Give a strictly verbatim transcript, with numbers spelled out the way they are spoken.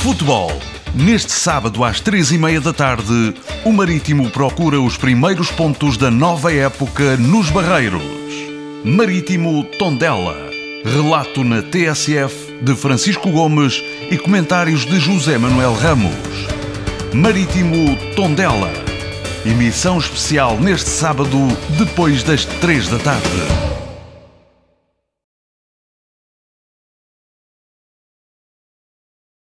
Futebol. Neste sábado às três e meia da tarde, o Marítimo procura os primeiros pontos da nova época nos Barreiros. Marítimo Tondela. Relato na T S F de Francisco Gomes e comentários de José Manuel Ramos. Marítimo Tondela. Emissão especial neste sábado, depois das três da tarde.